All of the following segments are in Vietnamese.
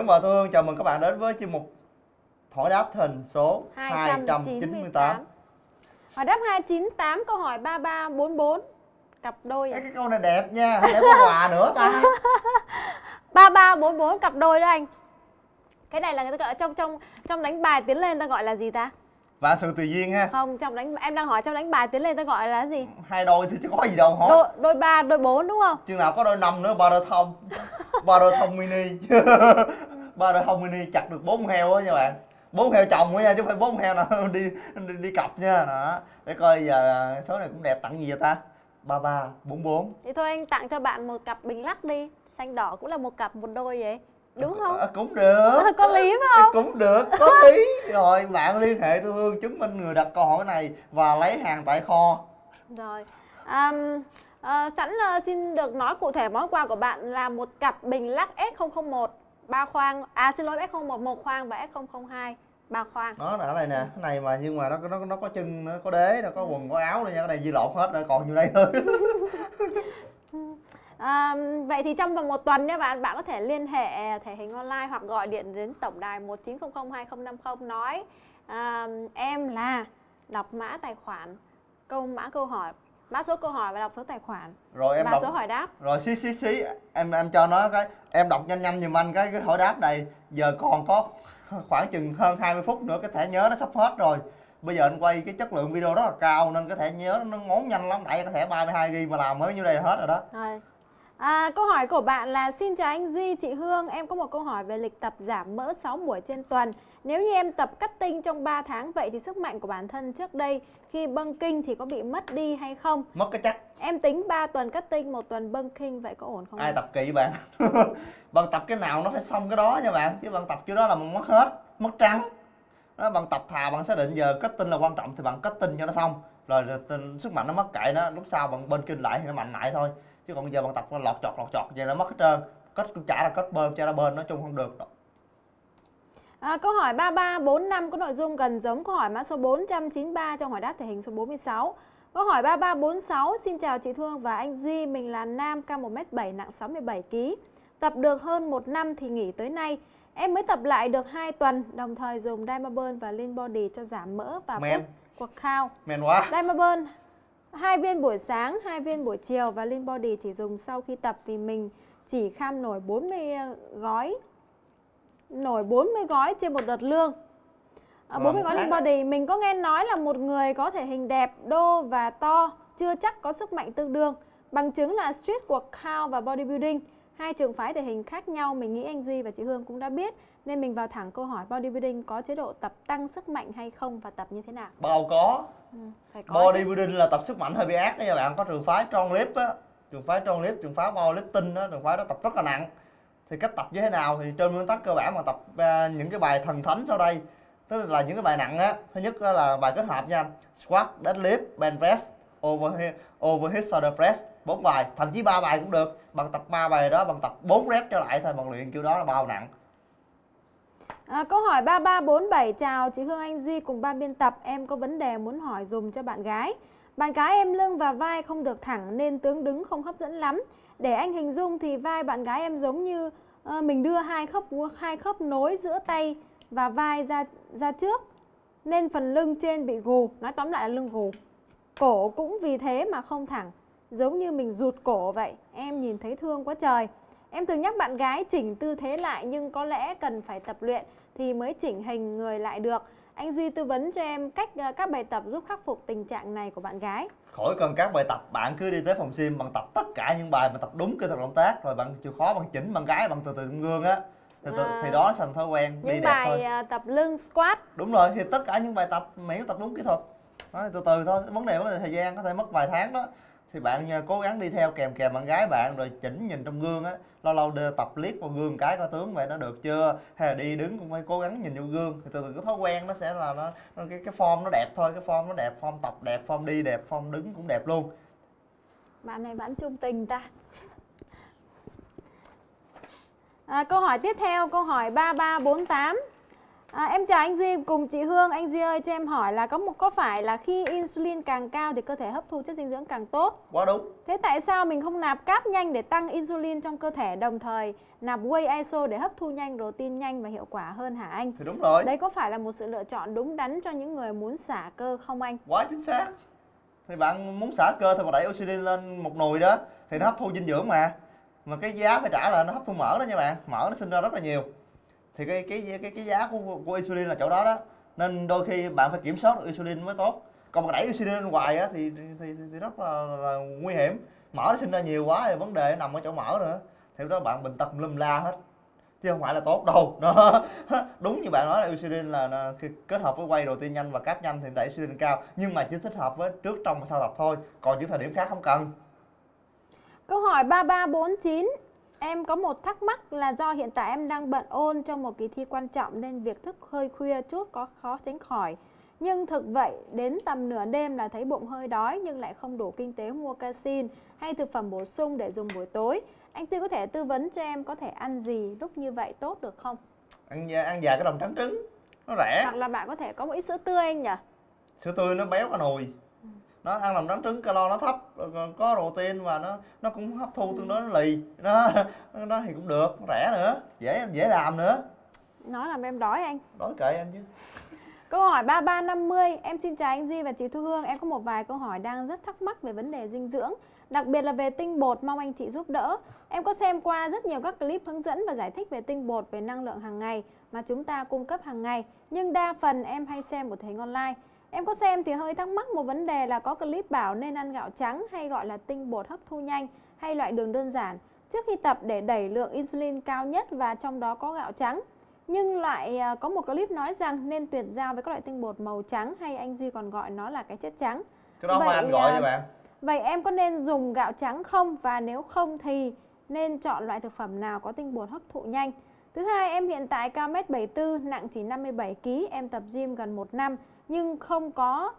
Nguyễn và Thu Hương chào mừng các bạn đến với chuyên mục hỏi đáp hình số 298. Hỏi đáp 298 câu hỏi 3344 cặp đôi. Cái câu này đẹp nha, để có quà nữa ta. 3344 cặp đôi đó anh. Cái này là người ta gọi trong đánh bài tiến lên ta gọi là gì ta? Và sự tùy duyên ha. Không, em đang hỏi trong đánh bài tiến lên ta gọi là gì? Hai đôi thì chứ có gì đâu hỏi. Đôi 3, đôi 4 đúng không? Chừng nào có đôi 5 nữa, ba đôi thông. Ba đôi thông mini. Ba đôi thông mini chặt được 4 heo á nha bạn. 4 heo chồng á nha, chứ không phải 4 heo nào đi cặp nha. Đó. Để coi giờ số này cũng đẹp, tặng gì vậy ta? 3344. Thì thôi anh tặng cho bạn một cặp bình lắc đi. Xanh đỏ cũng là một cặp một đôi vậy. Đúng không? Cũng được. Có lý phải không? Cũng được, có lý. Rồi bạn liên hệ Thu Hương chứng minh người đặt câu hỏi này và lấy hàng tại kho. Rồi. Xin được nói cụ thể món quà của bạn là một cặp bình lắc S001 3 khoang, S001 1 khoang và S002 3 khoang. Đó là cái này nè, cái này mà nhưng mà nó có chân, nó có đế, nó có quần, có áo nữa nha, cái này di lột hết rồi, còn nhiêu đây thôi. Vậy thì trong vòng 1 tuần nha bạn có thể liên hệ thể hình online hoặc gọi điện đến tổng đài 1900 2050 nói em là đọc mã tài khoản, mã câu hỏi, mã số câu hỏi và đọc số tài khoản. Rồi em và đọc số hỏi đáp. Rồi xí em cho nó cái em đọc nhanh giùm anh cái hỏi đáp này. Giờ còn có khoảng chừng hơn 20 phút nữa cái thẻ nhớ nó sắp hết rồi. Bây giờ anh quay cái chất lượng video rất là cao nên cái thẻ nhớ nó ngốn nhanh lắm, tại cái thẻ 32GB mà làm mới như đây là hết rồi đó. Rồi. Câu hỏi của bạn là: xin chào anh Duy, chị Hương, em có một câu hỏi về lịch tập giảm mỡ 6 buổi trên tuần. Nếu như em tập cutting trong 3 tháng, vậy thì sức mạnh của bản thân trước đây khi bulking thì có bị mất đi hay không? Mất cái chắc. Em tính 3 tuần cutting, 1 tuần bulking, vậy có ổn không? Ai tập kỹ bạn. Bạn tập cái nào nó phải xong cái đó nha bạn, chứ bạn tập kiểu đó là mất hết, mất trắng. Đó, bạn tập thà bạn xác định giờ cutting là quan trọng thì bạn cutting cho nó xong. Rồi sức mạnh nó mất kệ nó, lúc sau bạn bulking lại thì nó mạnh lại thôi. Chứ còn giờ bạn tập nó lọt chọt vậy nó mất hết trơn. Kết cũng chả là kết bơm cho nó bên, nói chung không được đâu. Câu hỏi 3345 có nội dung gần giống câu hỏi mã số 493 trong hỏi đáp thể hình số 46. Câu hỏi 3346: xin chào chị Thương và anh Duy, mình là nam, cao 1m7, nặng 67kg. Tập được hơn 1 năm thì nghỉ tới nay. Em mới tập lại được 2 tuần, đồng thời dùng Diamond và Lean Body cho giảm mỡ và post workout. Men quá. Diamond 2 viên buổi sáng, 2 viên buổi chiều và Lean Body chỉ dùng sau khi tập vì mình chỉ kham nổi 40 gói trên một đợt lương. 40 gói Lean Body. Mình có nghe nói là một người có thể hình đẹp, đô và to chưa chắc có sức mạnh tương đương. Bằng chứng là street workout và bodybuilding, hai trường phái thể hình khác nhau. Mình nghĩ anh Duy và chị Hương cũng đã biết, nên mình vào thẳng câu hỏi bodybuilding có chế độ tập tăng sức mạnh hay không và tập như thế nào? Bao có. Phải có Bodybuilding là tập sức mạnh hơi bị ác đó nha bạn. Có trường phái Strong Lift á, trường phái powerlifting á, trường phái đó tập rất là nặng. Thì cách tập như thế nào thì trên nguyên tắc cơ bản mà tập những cái bài thần thánh sau đây, tức là những cái bài nặng á. Thứ nhất là bài kết hợp nha, squat, deadlift, bench press, overhead shoulder press, 4 bài, thậm chí 3 bài cũng được. Bạn tập 3 bài đó, bạn tập 4 rep trở lại thôi, bạn luyện kiểu đó là bao nặng. Câu hỏi 3347: chào chị Hương, anh Duy cùng ban biên tập, em có vấn đề muốn hỏi dùm cho bạn gái. Bạn gái em lưng và vai không được thẳng nên tướng đứng không hấp dẫn lắm. Để anh hình dung thì vai bạn gái em giống như mình đưa hai khớp nối giữa tay và vai ra trước, nên phần lưng trên bị gù, nói tóm lại là lưng gù. Cổ cũng vì thế mà không thẳng, giống như mình rụt cổ vậy. Em nhìn thấy thương quá trời. Em thường nhắc bạn gái chỉnh tư thế lại, nhưng có lẽ cần phải tập luyện thì mới chỉnh hình người lại được. Anh Duy tư vấn cho em các bài tập giúp khắc phục tình trạng này của bạn gái. Khỏi cần các bài tập, bạn cứ đi tới phòng gym, bạn tập tất cả những bài mà tập đúng kỹ thuật động tác, rồi bạn chịu khó bạn chỉnh bạn gái, bạn từ từ gương á, thì đó thành thói quen đi những đẹp thôi. Những bài tập lưng squat. Đúng rồi, thì tất cả những bài tập miễn tập đúng kỹ thuật. Đó, từ từ thôi, vấn đề thời gian có thể mất vài tháng đó. Thì bạn cố gắng đi theo kèm bạn gái bạn, rồi chỉnh nhìn trong gương á, lâu lâu tập liếc vào gương cái coi tướng vậy nó được chưa, hay là đi đứng cũng phải cố gắng nhìn vô gương. Thì từ từ cái thói quen nó sẽ là cái form nó đẹp thôi, cái form nó đẹp, form tập đẹp, form đi đẹp, form đứng cũng đẹp luôn. Bạn này bạn trung tình ta. Câu hỏi tiếp theo, câu hỏi 3348. Em chào anh Duy cùng chị Hương. Anh Duy ơi, cho em hỏi là có phải là khi insulin càng cao thì cơ thể hấp thu chất dinh dưỡng càng tốt? Quá đúng. Thế tại sao mình không nạp cáp nhanh để tăng insulin trong cơ thể, đồng thời nạp whey iso để hấp thu nhanh, protein nhanh và hiệu quả hơn hả anh? Thì đúng rồi. Đấy có phải là một sự lựa chọn đúng đắn cho những người muốn xả cơ không anh? Quá chính xác. Thì bạn muốn xả cơ thì mà đẩy insulin lên một nồi đó thì nó hấp thu dinh dưỡng mà cái giá phải trả là nó hấp thu mỡ đó nha bạn. Mỡ nó sinh ra rất là nhiều. Thì cái giá của insulin là chỗ đó đó. Nên đôi khi bạn phải kiểm soát được insulin mới tốt. Còn mà đẩy insulin lên hoài á thì rất là nguy hiểm. Mỡ nó sinh ra nhiều quá thì vấn đề nó nằm ở chỗ mỡ nữa. Thì đó bạn bệnh tật lum la hết. Chứ không phải là tốt đâu. Đó. Đúng như bạn nói là insulin là khi kết hợp với whey protein nhanh và carb nhanh thì đẩy insulin cao, nhưng mà chỉ thích hợp với trước, trong và sau tập thôi. Còn những thời điểm khác không cần. Câu hỏi 3349. Em có một thắc mắc là do hiện tại em đang bận ôn trong một kỳ thi quan trọng nên việc thức hơi khuya chút có khó tránh khỏi. Nhưng thực vậy, đến tầm nửa đêm là thấy bụng hơi đói nhưng lại không đủ kinh tế mua casein hay thực phẩm bổ sung để dùng buổi tối. Anh Duy có thể tư vấn cho em có thể ăn gì lúc như vậy tốt được không? Ăn vài cái đồng trắng trứng, nó rẻ. Hoặc là bạn có thể có một ít sữa tươi anh nhỉ? Sữa tươi nó béo cả nồi. Nó ăn đồng trắng trứng calo nó thấp, có protein và nó cũng hấp thu tương đối nó lì. Nó thì cũng được, nó rẻ nữa, dễ làm nữa. Nói làm em đói anh. Đói kệ anh chứ. Câu hỏi 3350. Em xin chào anh Duy và chị Thu Hương. Em có một vài câu hỏi đang rất thắc mắc về vấn đề dinh dưỡng, đặc biệt là về tinh bột, mong anh chị giúp đỡ. Em có xem qua rất nhiều các clip hướng dẫn và giải thích về tinh bột, về năng lượng hàng ngày mà chúng ta cung cấp hàng ngày, nhưng đa phần em hay xem của thầy online. Em có xem thì hơi thắc mắc một vấn đề là có clip bảo nên ăn gạo trắng hay gọi là tinh bột hấp thu nhanh hay loại đường đơn giản trước khi tập để đẩy lượng insulin cao nhất, và trong đó có gạo trắng. Nhưng lại có một clip nói rằng nên tuyệt giao với các loại tinh bột màu trắng, hay anh Duy còn gọi nó là cái chất trắng. Cái đó mà anh gọi cho bạn. Vậy em có nên dùng gạo trắng không? Và nếu không thì nên chọn loại thực phẩm nào có tinh bột hấp thụ nhanh? Thứ hai, em hiện tại cao 1m74, nặng chỉ 57kg. Em tập gym gần 1 năm nhưng không có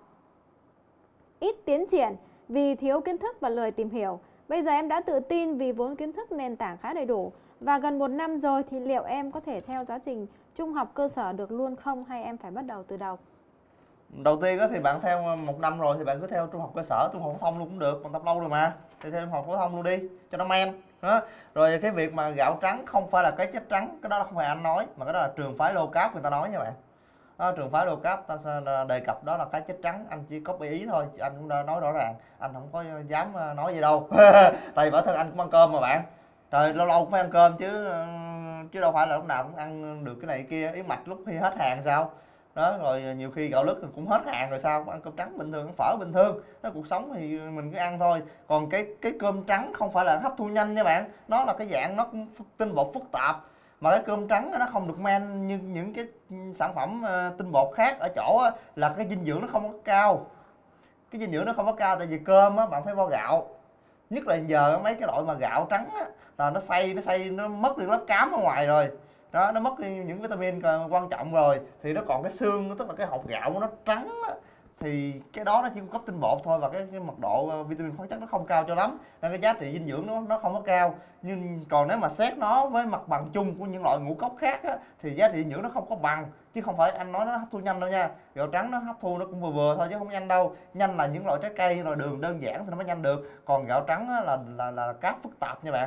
ít tiến triển vì thiếu kiến thức và lười tìm hiểu. Bây giờ em đã tự tin vì vốn kiến thức nền tảng khá đầy đủ. Và gần 1 năm rồi thì liệu em có thể theo giáo trình trung học cơ sở được luôn không, hay em phải bắt đầu từ đầu? Đầu tiên thì bạn theo 1 năm rồi thì bạn cứ theo trung học cơ sở, trung học phổ thông luôn cũng được, còn tập lâu rồi mà. Thì theo trung học phổ thông luôn đi cho nó men. Đó. Rồi cái việc mà gạo trắng không phải là cái chất trắng, cái đó không phải anh nói, mà cái đó là trường phái low carb người ta nói nha bạn. Đó, trường phái low carb ta đề cập đó là cái chất trắng, anh chỉ copy ý thôi, anh cũng đã nói rõ ràng, anh không có dám nói gì đâu. Tại vì bản thân anh cũng ăn cơm mà bạn. Trời, lâu lâu cũng phải ăn cơm chứ đâu phải là lúc nào cũng ăn được cái này cái kia. Yến mạch lúc khi hết hàng sao đó, rồi nhiều khi gạo lứt cũng hết hàng rồi sao, ăn cơm trắng bình thường, ăn phở bình thường. Nó cuộc sống thì mình cứ ăn thôi. Còn cái cơm trắng không phải là hấp thu nhanh nha bạn, nó là cái dạng nó tinh bột phức tạp, mà cái cơm trắng nó không được men như những cái sản phẩm tinh bột khác ở chỗ là cái dinh dưỡng nó không có cao. Cái dinh dưỡng nó không có cao tại vì cơm á bạn phải vo gạo, nhất là giờ mấy cái loại mà gạo trắng á là nó xay nó mất đi lớp cám ở ngoài rồi đó, nó mất đi những vitamin quan trọng rồi, thì nó còn cái xương, tức là cái hột gạo của nó trắng á, thì cái đó nó chỉ cung cấp tinh bột thôi, và cái mật độ vitamin khoáng chất nó không cao cho lắm, nên cái giá trị dinh dưỡng nó không có cao. Nhưng còn nếu mà xét nó với mặt bằng chung của những loại ngũ cốc khác á, thì giá trị dinh dưỡng nó không có bằng, chứ không phải anh nói nó hấp thu nhanh đâu nha. Gạo trắng nó hấp thu nó cũng vừa vừa thôi chứ không nhanh đâu. Nhanh là những loại trái cây, loại đường đơn giản thì nó mới nhanh được, còn gạo trắng á, là cáp phức tạp nha bạn.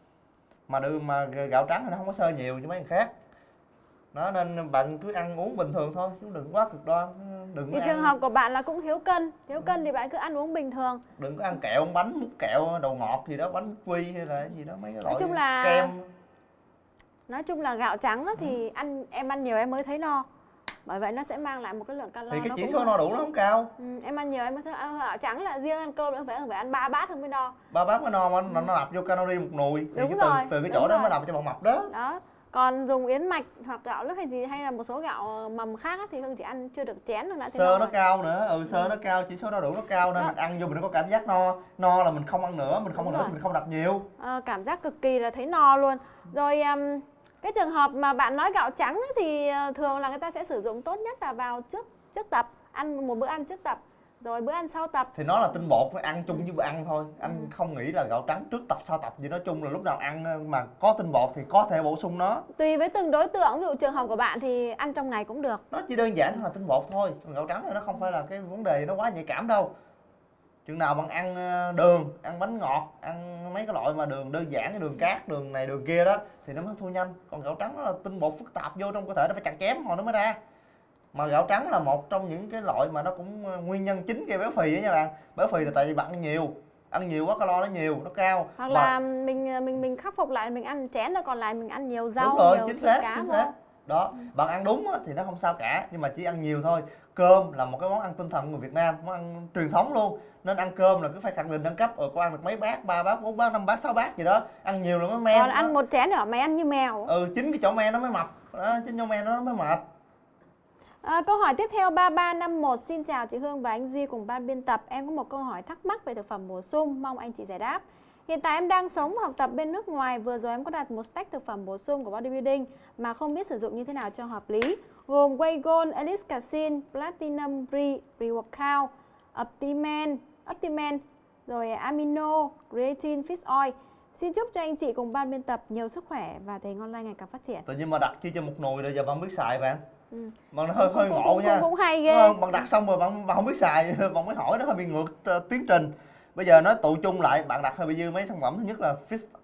Mà gạo trắng thì nó không có xơ nhiều như mấy người khác. Đó, nên bạn cứ ăn uống bình thường thôi chứ đừng quá cực đoan. Thì trường hợp của bạn là cũng thiếu cân thì bạn cứ ăn uống bình thường. Đừng có ăn kẹo, bánh, mút kẹo, đồ ngọt gì đó, bánh quy hay là gì đó, mấy cái loại kem. Nói chung là gạo trắng thì em ăn nhiều em mới thấy no. Bởi vậy nó sẽ mang lại một cái lượng calo. Thì cái chỉ số no đủ nó không cao. Em ăn nhiều em mới thấy gạo trắng là riêng ăn cơm nữa phải ăn 3 bát không mới no. 3 bát mới no mà nó nạp vô calorie một nồi. Đúng rồi. Từ cái chỗ đó mới làm cho bạn mập đó. Đó. Còn dùng yến mạch hoặc gạo lứt hay gì, hay là một số gạo mầm khác thì Hương chỉ ăn chưa được chén thôi đã thấy xơ nó cao nữa, xơ nó cao, chỉ số no đủ nó cao nên mình ăn vô mình có cảm giác no là mình không ăn nữa, mình không ăn nữa thì mình không đặt nhiều. Cảm giác cực kỳ là thấy no luôn. Rồi cái trường hợp mà bạn nói gạo trắng thì thường là người ta sẽ sử dụng tốt nhất là vào trước tập, ăn một bữa ăn trước tập. Rồi bữa ăn sau tập. Thì nó là tinh bột, phải ăn chung với bữa ăn thôi. Anh không nghĩ là gạo trắng trước tập sau tập gì, nói chung là lúc nào ăn mà có tinh bột thì có thể bổ sung nó. Tùy với từng đối tượng, ví dụ trường hợp của bạn thì ăn trong ngày cũng được. Nó chỉ đơn giản là tinh bột thôi. Gạo trắng thì nó không phải là cái vấn đề nó quá nhạy cảm đâu. Chừng nào bạn ăn đường, ăn bánh ngọt, ăn mấy cái loại mà đường đơn giản, cái đường cát, đường này đường kia đó thì nó mới hấp thu nhanh. Còn gạo trắng nó là tinh bột phức tạp vô trong cơ thể, nó phải chặt chém hồi nó mới ra. Mà gạo trắng là một trong những cái loại mà nó cũng nguyên nhân chính gây béo phì đó nha bạn. Béo phì là tại vì bạn ăn nhiều quá, calo nó nhiều, nó cao. Hoặc là mình khắc phục lại, mình ăn chén rồi còn lại mình ăn nhiều rau, đúng rồi, nhiều chính thịt xác, cá chính vô. xác. Đó, bạn ăn đúng thì nó không sao cả, nhưng mà chỉ ăn nhiều thôi. Cơm là một cái món ăn tinh thần của người Việt Nam, món ăn truyền thống luôn. Nên ăn cơm là cứ phải khẳng định nâng cấp, có ăn được mấy bát, 3 bát, 4 bát, 5 bát, 6 bát gì đó. Ăn nhiều là mới men. Còn ăn một chén nữa mày ăn như mèo. Chính cái chỗ men nó mới mập. Đó, chính chỗ men nó mới mệt. Câu hỏi tiếp theo 3351. Xin chào chị Hương và anh Duy cùng ban biên tập. Em có một câu hỏi thắc mắc về thực phẩm bổ sung, mong anh chị giải đáp. Hiện tại em đang sống và học tập bên nước ngoài. Vừa rồi em có đặt một stack thực phẩm bổ sung của bodybuilding mà không biết sử dụng như thế nào cho hợp lý, gồm Whey Gold, Elite Casein, Platinum Pre-Workout, Optimen, rồi Amino, Creatine, Fish Oil. Xin chúc cho anh chị cùng ban biên tập nhiều sức khỏe và thể hình online ngày càng phát triển. Tự nhiên mà đặt chi cho một nồi rồi giờ bạn biết xài bạn. Mà nó hơi ngộ nha. Cũng hay ghê. Bạn đặt xong rồi bạn không biết xài, bạn mới hỏi, nó hơi bị ngược tiến trình. Bây giờ nó tụ chung lại, bạn đặt hơi bị dư mấy sản phẩm. Thứ nhất là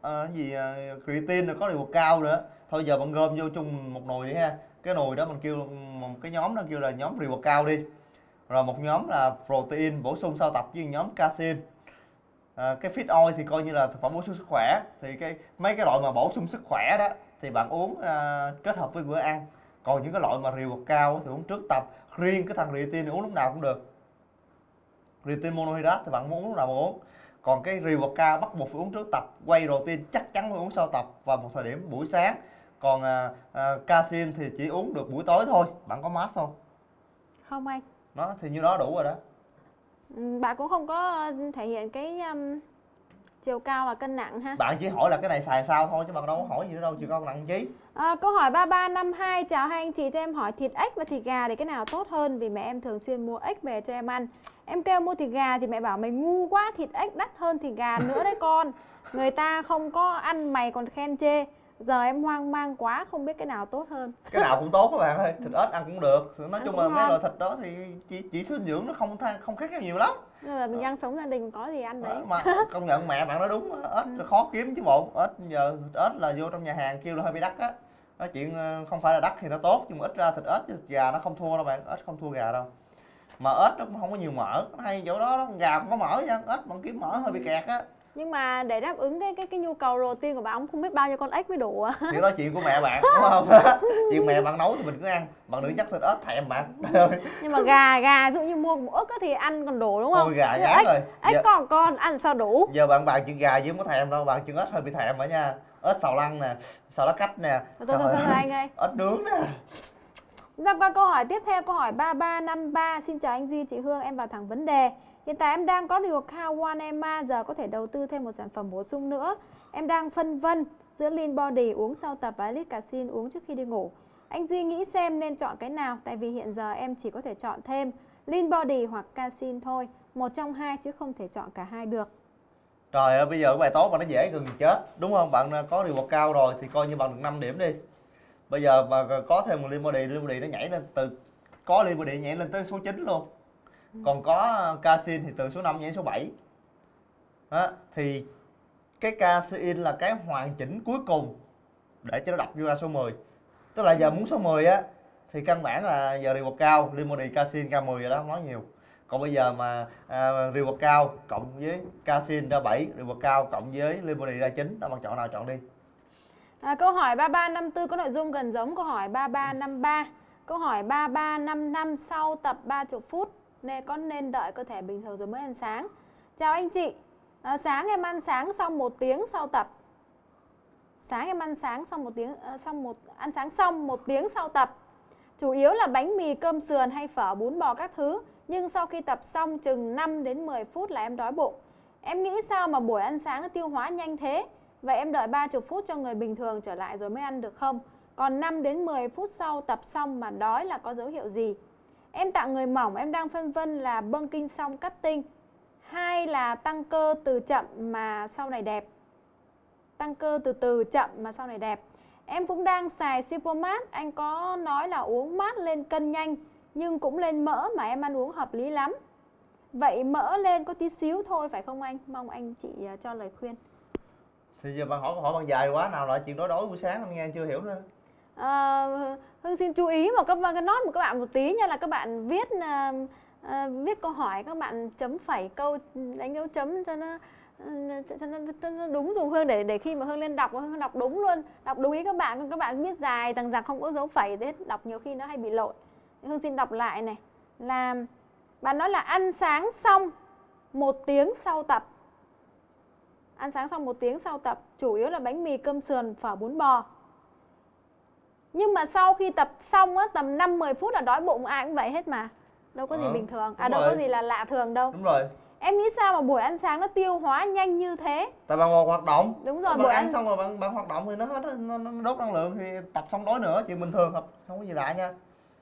Fish creatine, rồi có điều cao nữa. Thôi giờ bạn gom vô chung một nồi đi ha. Cái nồi đó mình kêu một cái nhóm đó kêu là nhóm pre-workout đi. Rồi một nhóm là protein bổ sung sau tập với nhóm casein. Cái Fish Oil thì coi như là thực phẩm bổ sung sức khỏe. Thì mấy cái loại mà bổ sung sức khỏe đó thì bạn uống kết hợp với bữa ăn. Còn những cái loại mà rượu cao thì uống trước tập. Riêng cái thằng creatine thì uống lúc nào cũng được. Creatine monohydrate thì bạn muốn uống lúc nào mà uống. Còn cái rượu cao bắt buộc phải uống trước tập. Whey protein chắc chắn phải uống sau tập vào một thời điểm buổi sáng. Còn casein thì chỉ uống được buổi tối thôi. Bạn có mask không? Không anh. Đó thì như đó đủ rồi đó. Bạn cũng không có thể hiện cái chiều cao và cân nặng ha. Bạn chỉ hỏi là cái này xài sao thôi chứ bạn đâu có hỏi gì nữa đâu, chiều cao nặng chí. Câu hỏi 3352. Chào hai anh chị, cho em hỏi thịt ếch và thịt gà thì cái nào tốt hơn, vì mẹ em thường xuyên mua ếch về cho em ăn. Em kêu mua thịt gà thì mẹ bảo mày ngu quá, thịt ếch đắt hơn thịt gà nữa đấy con. Người ta không có ăn mày còn khen chê. Giờ em hoang mang quá, không biết cái nào tốt hơn. Cái nào cũng tốt các bạn ơi, thịt ếch ăn cũng được. Nói chung là mấy ngon. loại thịt đó thì chỉ số dinh dưỡng nó không khác nhau nhiều lắm. Rồi mình đang sống gia đình có gì ăn đấy. Mà công nhận mẹ bạn nói đúng, ếch khó kiếm chứ bộ. Ếch giờ thịt ếch là vô trong nhà hàng kêu là hơi bị đắt á. Nói chuyện không phải là đắt thì nó tốt, nhưng mà ít ra thịt ếch với thịt gà nó không thua đâu bạn, ếch không thua gà đâu. Mà ếch nó cũng không có nhiều mỡ, hay chỗ đó gà không có mỡ nha, ếch bạn kiếm mỡ hơi bị kẹt á. Nhưng mà để đáp ứng cái nhu cầu protein của bạn, ông không biết bao nhiêu con ếch mới đủ à. Thì đó chuyện của mẹ bạn đúng không? Chuyện mẹ bạn nấu thì mình cứ ăn, bạn đừng chắc thịt ếch thèm bạn. Nhưng mà gà ví dụ như mua một ức thì ăn còn đủ đúng không? Ôi gà gán rồi. Ếch con ăn sao đủ. Giờ bạn bàn chuyện gà chứ không có thèm đâu, bạn chuyện ếch hơi bị thèm rồi nha. Ếch xào lăng nè, xào lá cách nè. Thôi anh ơi. Ếch nướng nè. Ra qua câu hỏi tiếp theo, câu hỏi 3353. Xin chào anh Duy, chị Hương, em vào thẳng vấn đề. Hiện tại em đang có điều cao One Emma, giờ có thể đầu tư thêm một sản phẩm bổ sung nữa. Em đang phân vân giữa Lean Body uống sau tập và Elite Casein uống trước khi đi ngủ. Anh Duy nghĩ xem nên chọn cái nào, tại vì hiện giờ em chỉ có thể chọn thêm Lean Body hoặc Casein thôi, một trong hai chứ không thể chọn cả hai được. Trời ơi, bây giờ cái bài toán mà nó dễ gần chết, đúng không? Bạn có điều cao rồi thì coi như bạn được 5 điểm đi. Bây giờ mà có thêm một Lean Body nó nhảy lên có Lean Body nhảy lên tới số 9 luôn. Còn có casein thì từ số 5 nhảy số 7. Đó, thì cái casein là cái hoàn chỉnh cuối cùng để cho nó đập vô ra số 10. Tức là giờ muốn số 10 á thì căn bản là giờ điều cao, Lean Body casein ra 10 rồi đó, không nói nhiều. Còn bây giờ mà điều cao cộng với casein ra 7, điều cao cộng với Lean Body ra 9, đó bạn chọn nào chọn đi. Câu hỏi 3354 có nội dung gần giống câu hỏi 3353. Câu hỏi 3355, sau tập 30 phút nên đợi cơ thể bình thường rồi mới ăn sáng. Chào anh chị, sáng em ăn sáng xong 1 tiếng sau tập. Sáng em ăn sáng xong 1 tiếng ăn sáng xong 1 tiếng sau tập. Chủ yếu là bánh mì, cơm sườn hay phở, bún bò các thứ. Nhưng sau khi tập xong chừng 5 đến 10 phút là em đói bụng. Em nghĩ sao mà buổi ăn sáng nó tiêu hóa nhanh thế? Vậy em đợi 30 phút cho người bình thường trở lại rồi mới ăn được không? Còn 5 đến 10 phút sau tập xong mà đói là có dấu hiệu gì? Em tặng người mỏng, em đang phân vân là bâng kinh xong cutting hay là tăng cơ từ chậm mà sau này đẹp. Tăng cơ từ từ chậm mà sau này đẹp. Em cũng đang xài Supermart, anh có nói là uống mát lên cân nhanh nhưng cũng lên mỡ mà em ăn uống hợp lý lắm. Vậy mỡ lên có tí xíu thôi phải không anh? Mong anh chị cho lời khuyên. Thì giờ bạn hỏi câu hỏi bạn dài quá, nào lại chuyện đối buổi sáng em nghe chưa hiểu nữa. Hương xin chú ý một cái nốt của các bạn một tí nha, là các bạn viết câu hỏi các bạn chấm phẩy câu, đánh dấu chấm cho nó đúng dùm Hương, để khi mà Hương lên đọc Hương đọc đúng luôn, đọc đúng ý các bạn viết dài tằng dặc không có dấu phẩy thế, đọc nhiều khi nó hay bị lộn. Hương xin đọc lại này, là bạn nói là ăn sáng xong 1 tiếng sau tập. Ăn sáng xong 1 tiếng sau tập, chủ yếu là bánh mì, cơm sườn, phở, bún bò. Nhưng mà sau khi tập xong á, tầm 5-10 phút là đói bụng, ai cũng vậy hết mà. Đâu có gì bình thường, đâu có gì là lạ thường đâu. Đúng rồi. Em nghĩ sao mà buổi ăn sáng nó tiêu hóa nhanh như thế? Tại bạn còn hoạt động. Đúng rồi, buổi ăn xong rồi bạn hoạt động thì nó hết, nó đốt năng lượng, thì tập xong đói nữa, chuyện bình thường, không có gì lạ nha.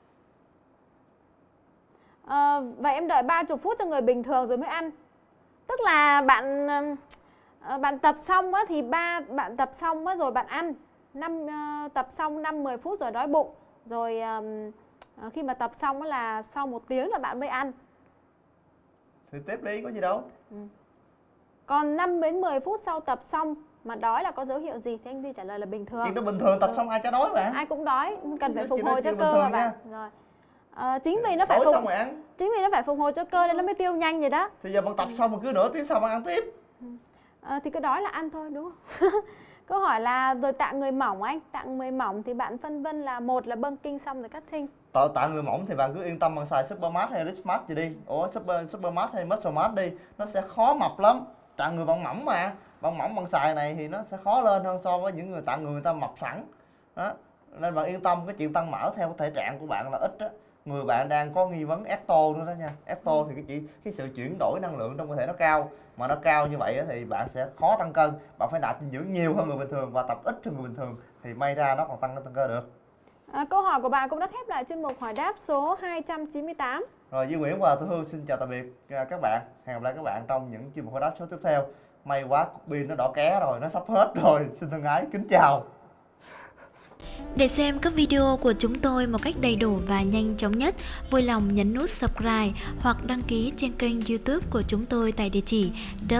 Vậy em đợi 30 phút cho người bình thường rồi mới ăn. Tức là bạn tập xong á, thì bạn tập xong á rồi bạn ăn. Tập xong 5-10 phút rồi đói bụng. Rồi khi mà tập xong là sau 1 tiếng là bạn mới ăn. Thì tiếp đi, có gì đâu. Còn 5-10 phút sau tập xong mà đói là có dấu hiệu gì? Thì anh Duy trả lời là bình thường. Chuyện đó bình thường, tập xong ai chả đói bạn. Ai cũng đói, cần phải phục hồi cho cơ mà bạn. Rồi. Chính vì nó phải phục hồi cho cơ nên nó mới tiêu nhanh vậy đó. Thì giờ bạn tập xong mà cứ nửa tiếng sau bạn ăn tiếp. Thì cứ đói là ăn thôi, đúng không? Câu hỏi là rồi tặng người mỏng anh, tặng người mỏng thì bạn phân vân là một là bâng kinh xong rồi cutting. Tặng người mỏng thì bạn cứ yên tâm, bạn xài Supermart hay Lipsmart gì đi. Supermart hay Musclemart đi, nó sẽ khó mập lắm. Tặng người bạn mỏng mà, bạn mỏng bạn xài này thì nó sẽ khó lên hơn so với những người tặng người ta mập sẵn. Đó. Nên bạn yên tâm, cái chuyện tăng mỡ theo thể trạng của bạn là ít á. Người bạn đang có nghi vấn ecto nữa đó nha. Ecto thì cái sự chuyển đổi năng lượng trong cơ thể nó cao, mà nó cao như vậy thì bạn sẽ khó tăng cân. Bạn phải nạp dinh dưỡng nhiều hơn người bình thường và tập ít hơn người bình thường thì may ra nó còn tăng cơ được. Câu hỏi của bạn cũng đã khép lại chuyên mục hỏi đáp số 298. Rồi, Duy Nguyễn và Thu Hương xin chào tạm biệt các bạn. Hẹn gặp lại các bạn trong những chuyên mục hỏi đáp số tiếp theo. May quá cục pin nó đỏ ké rồi, nó sắp hết rồi. Xin thân ái kính chào. Để xem các video của chúng tôi một cách đầy đủ và nhanh chóng nhất, vui lòng nhấn nút subscribe hoặc đăng ký trên kênh YouTube của chúng tôi tại địa chỉ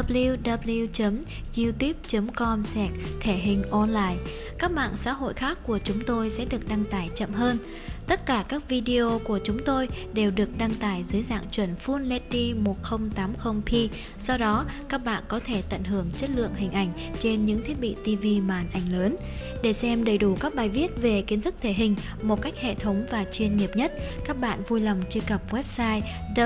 www.youtube.com/thể hình online. Các mạng xã hội khác của chúng tôi sẽ được đăng tải chậm hơn. Tất cả các video của chúng tôi đều được đăng tải dưới dạng chuẩn Full HD 1080p, do đó các bạn có thể tận hưởng chất lượng hình ảnh trên những thiết bị TV màn ảnh lớn. Để xem đầy đủ các bài viết về kiến thức thể hình một cách hệ thống và chuyên nghiệp nhất, các bạn vui lòng truy cập website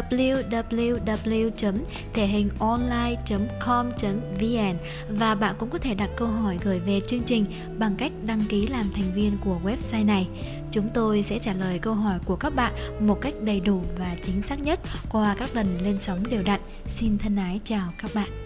www.thehìngonline.com.vn và bạn cũng có thể đặt câu hỏi gửi về chương trình bằng cách đăng ký làm thành viên của website này. Chúng tôi sẽ trả lời câu hỏi của các bạn một cách đầy đủ và chính xác nhất qua các lần lên sóng đều đặn. Xin thân ái chào các bạn.